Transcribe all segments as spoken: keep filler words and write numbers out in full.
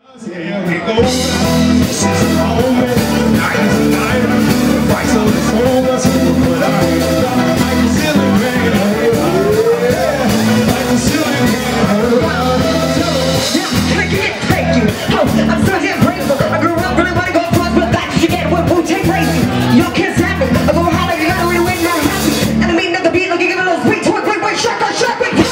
Here we go. This is the moment. Night is the night. The fight so it's over. But I ain't like a silly man. Like a silly man. Yeah, I can't take you. Oh, I'm so damn grateful. I grew up really wanna go fuck, but that's you get what Wu take crazy. Y'all kids happy. I go holler, you gotta really win, not happy. And I mean, another beat, looking give a little sweet to it. Quick, quick, shut up, shut up, quick.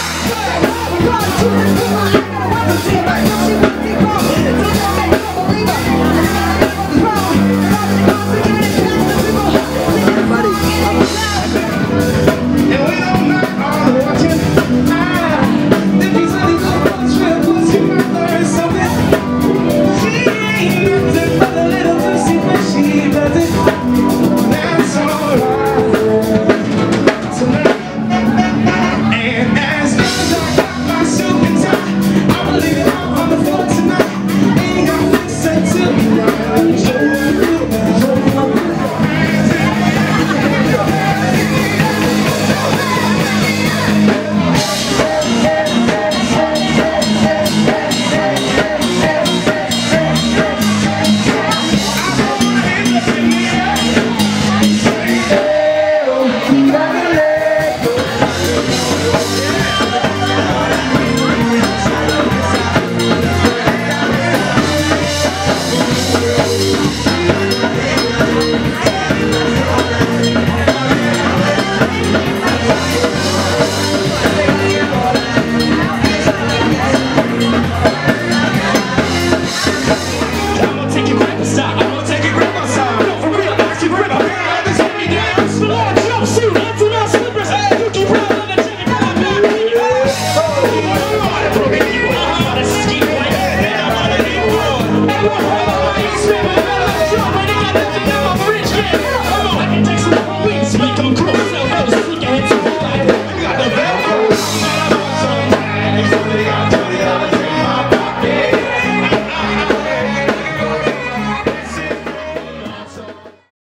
Make them close,